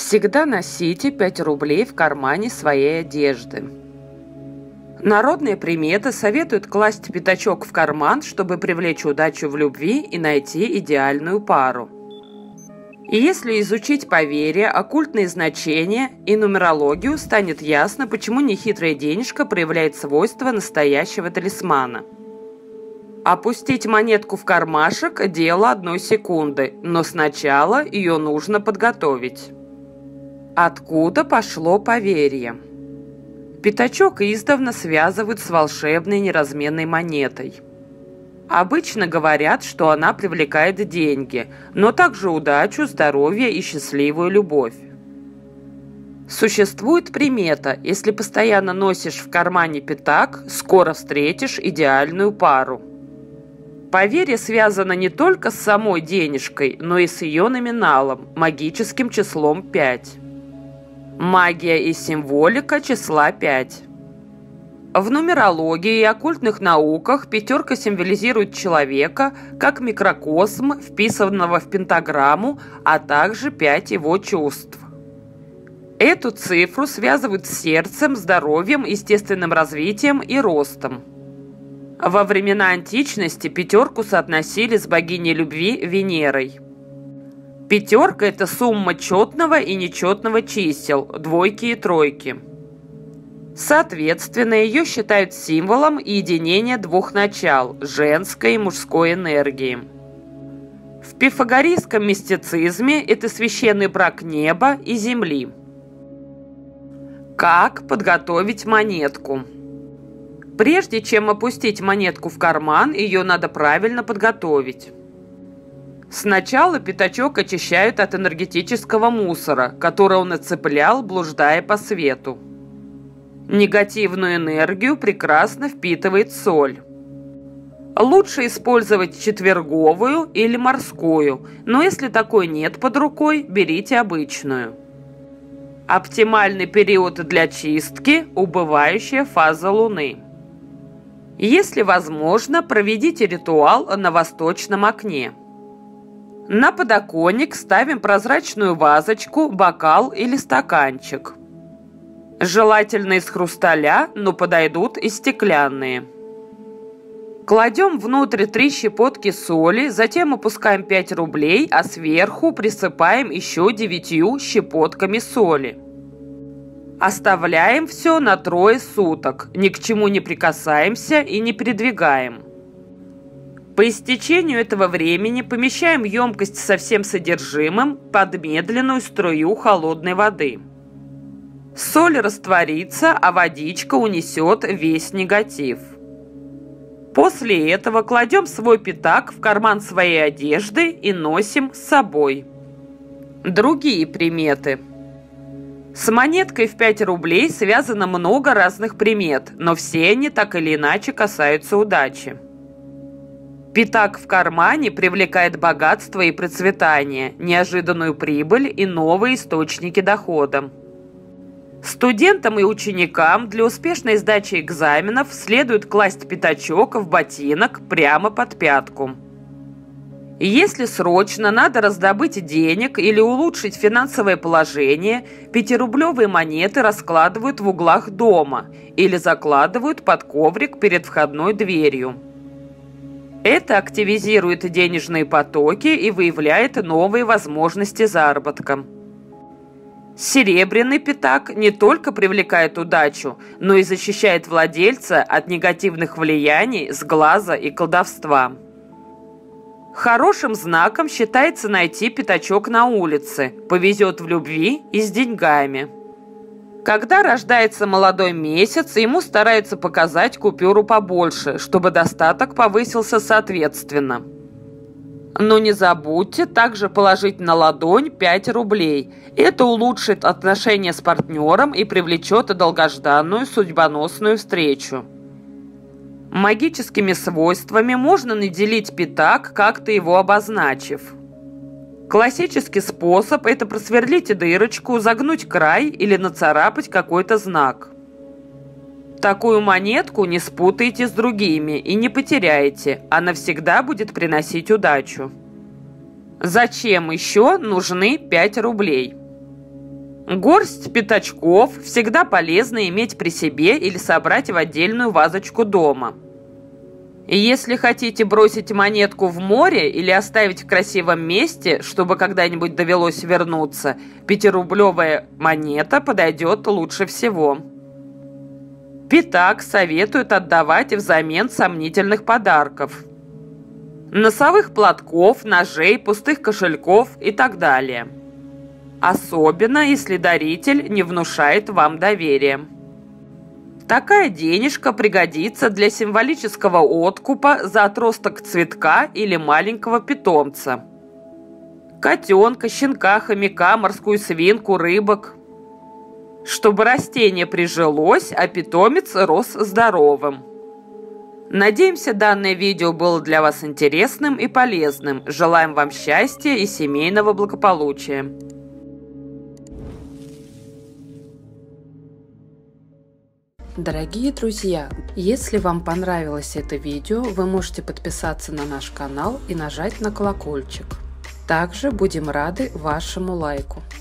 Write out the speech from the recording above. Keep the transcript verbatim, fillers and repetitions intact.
Всегда носите пять рублей в кармане своей одежды. Народные приметы советуют класть пятачок в карман, чтобы привлечь удачу в любви и найти идеальную пару. И если изучить поверья, оккультные значения и нумерологию, станет ясно, почему нехитрая денежка проявляет свойства настоящего талисмана. Опустить монетку в кармашек – дело одной секунды, но сначала ее нужно подготовить. Откуда пошло поверье? Пятачок издавна связывают с волшебной неразменной монетой. Обычно говорят, что она привлекает деньги, но также удачу, здоровье и счастливую любовь. Существует примета: если постоянно носишь в кармане пятак, скоро встретишь идеальную пару. Поверье связано не только с самой денежкой, но и с ее номиналом, магическим числом пять. Магия и символика числа пять. В нумерологии и оккультных науках пятерка символизирует человека как микрокосм, вписанного в пентаграмму, а также пять его чувств. Эту цифру связывают с сердцем, здоровьем, естественным развитием и ростом. Во времена античности пятерку соотносили с богиней любви Венерой. Пятерка – это сумма четного и нечетного чисел, двойки и тройки. Соответственно, ее считают символом единения двух начал – женской и мужской энергии. В пифагорейском мистицизме это священный брак неба и земли. Как подготовить монетку? Прежде чем опустить монетку в карман, ее надо правильно подготовить. Сначала пятачок очищают от энергетического мусора, который он нацеплял, блуждая по свету. Негативную энергию прекрасно впитывает соль. Лучше использовать четверговую или морскую, но если такой нет под рукой, берите обычную. Оптимальный период для чистки – убывающая фаза Луны. Если возможно, проведите ритуал на восточном окне. На подоконник ставим прозрачную вазочку, бокал или стаканчик. Желательно из хрусталя, но подойдут и стеклянные. Кладем внутрь три щепотки соли, затем опускаем пять рублей, а сверху присыпаем еще девятью щепотками соли. Оставляем все на трое суток, ни к чему не прикасаемся и не передвигаем. По истечению этого времени помещаем емкость со всем содержимым под медленную струю холодной воды. Соль растворится, а водичка унесет весь негатив. После этого кладем свой пятак в карман своей одежды и носим с собой. Другие приметы. С монеткой в пять рублей связано много разных примет, но все они так или иначе касаются удачи. Пятак в кармане привлекает богатство и процветание, неожиданную прибыль и новые источники дохода. Студентам и ученикам для успешной сдачи экзаменов следует класть пятачок в ботинок прямо под пятку. Если срочно надо раздобыть денег или улучшить финансовое положение, пятирублевые монеты раскладывают в углах дома или закладывают под коврик перед входной дверью. Это активизирует денежные потоки и выявляет новые возможности заработка. Серебряный пятак не только привлекает удачу, но и защищает владельца от негативных влияний сглаза и колдовства. Хорошим знаком считается найти пятачок на улице, повезет в любви и с деньгами. Когда рождается молодой месяц, ему стараются показать купюру побольше, чтобы достаток повысился соответственно. Но не забудьте также положить на ладонь пять рублей. Это улучшит отношения с партнером и привлечет долгожданную судьбоносную встречу. Магическими свойствами можно наделить пятак, как-то его обозначив. Классический способ – это просверлить дырочку, загнуть край или нацарапать какой-то знак. Такую монетку не спутайте с другими и не потеряйте, она всегда будет приносить удачу. Зачем еще нужны пять рублей? Горсть пятачков всегда полезно иметь при себе или собрать в отдельную вазочку дома. И если хотите бросить монетку в море или оставить в красивом месте, чтобы когда-нибудь довелось вернуться, пятирублевая монета подойдет лучше всего. Пятак советуют отдавать взамен сомнительных подарков. Носовых платков, ножей, пустых кошельков и так далее. Особенно, если даритель не внушает вам доверия. Такая денежка пригодится для символического откупа за отросток цветка или маленького питомца. Котенка, щенка, хомяка, морскую свинку, рыбок. Чтобы растение прижилось, а питомец рос здоровым. Надеемся, данное видео было для вас интересным и полезным. Желаем вам счастья и семейного благополучия. Дорогие друзья, если вам понравилось это видео, вы можете подписаться на наш канал и нажать на колокольчик. Также будем рады вашему лайку.